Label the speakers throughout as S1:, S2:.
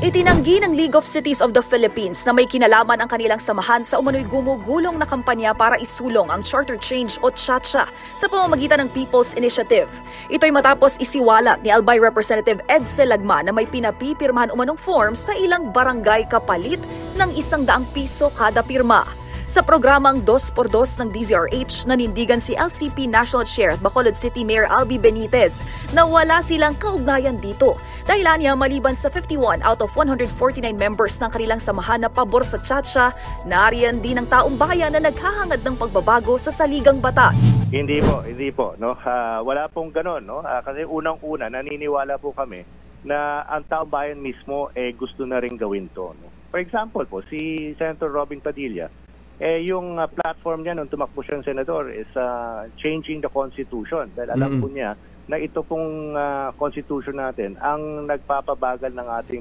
S1: Itinanggi ng League of Cities of the Philippines na may kinalaman ang kanilang samahan sa umano'y gumugulong na kampanya para isulong ang charter change o CHA-CHA sa pamamagitan ng People's Initiative. Ito'y matapos isiwalat ni Albay Representative Edsel Lagman na may pinapipirmahan umanong form sa ilang barangay kapalit ng 100 piso kada pirma. Sa programang 2x2 ng DZRH, nanindigan si LCP National Chair at Bacolod City Mayor Albi Benitez na wala silang kaugnayan dito. Dahilan niya maliban sa 51 out of 149 members ng kanilang samahan na pabor sa CHA-CHA, nariyan din ang taong bayan na naghahangad ng pagbabago sa saligang batas.
S2: Hindi po. No? Wala pong ganon. No? Kasi unang-una, naniniwala po kami na ang taong bayan mismo gusto na rin gawin to. No? For example po, si Senator Robin Padilla, yung platform niya nung tumakbo siyang senador is changing the Constitution. Dahil alam po niya na ito pong Constitution natin ang nagpapabagal ng ating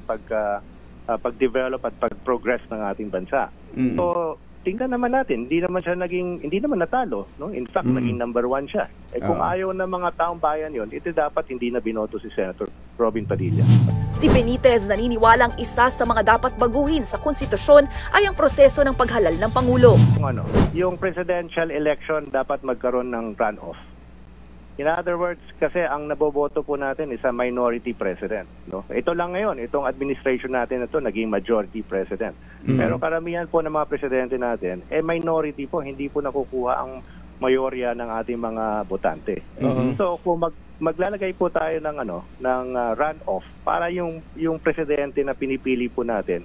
S2: pag-develop at pag-progress ng ating bansa. So, tingnan naman natin, hindi naman natalo. No? In fact, naging number 1 siya. Kung ayaw ng mga taong bayan yon, ito dapat hindi na binoto si Senator Robin Padilla.
S1: Si Benitez naniniwalang isa sa mga dapat baguhin sa konstitusyon ay ang proseso ng paghalal ng Pangulo.
S2: Yung presidential election dapat magkaroon ng runoff. In other words, kasi ang naboboto po natin is a minority president. No? Ito lang ngayon, itong administration natin na ito naging majority president. Pero karamihan po ng mga presidente natin, minority po, hindi po nakukuha ang mayorya ng ating mga botante. So kung maglalagay po tayo ng runoff para yung presidente na pinipili po natin,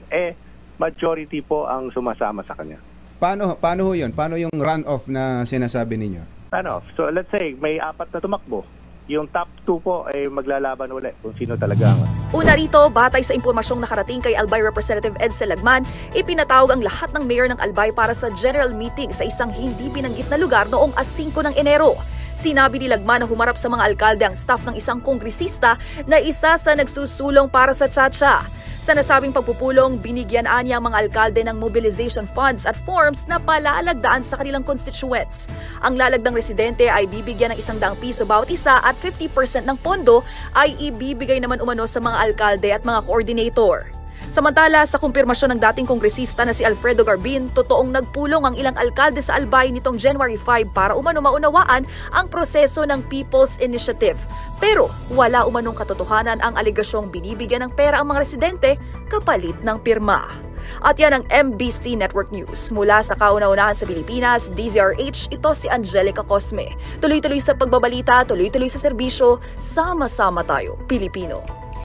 S2: majority po ang sumasama sa kanya.
S3: Paano ho 'yun? Paano yung runoff na sinasabi ninyo?
S2: So let's say may 4 na tumakbo. Yung top 2 po ay maglalaban ulit kung sino talaga ang...
S1: Una rito, batay sa impormasyong nakarating kay Albay Representative Edsel Lagman, ipinatawag ang lahat ng mayor ng Albay para sa general meeting sa isang hindi binanggit na lugar noong 5 ng Enero. Sinabi ni Lagman na humarap sa mga alkalde ang staff ng isang kongresista na isa sa nagsusulong para sa CHA-CHA. Sa nasabing pagpupulong, binigyan niya ang mga alkalde ng mobilization funds at forms na palalagdaan sa kanilang constituents. Ang lalagdang residente ay bibigyan ng 100 piso bawat isa at 50% ng pondo ay ibibigay naman umano sa mga alkalde at mga coordinator. Samantala, sa kumpirmasyon ng dating kongresista na si Alfredo Garbin, totoong nagpulong ang ilang alkalde sa Albay nitong January 5 para umano maunawaan ang proseso ng People's Initiative. Pero wala umanong katotohanan ang alegasyong binibigyan ng pera ang mga residente kapalit ng pirma. At yan ang MBC Network News. Mula sa kauna-unahan sa Pilipinas, DZRH, ito si Angelica Cosme. Tuloy-tuloy sa pagbabalita, tuloy-tuloy sa serbisyo, sama-sama tayo, Pilipino.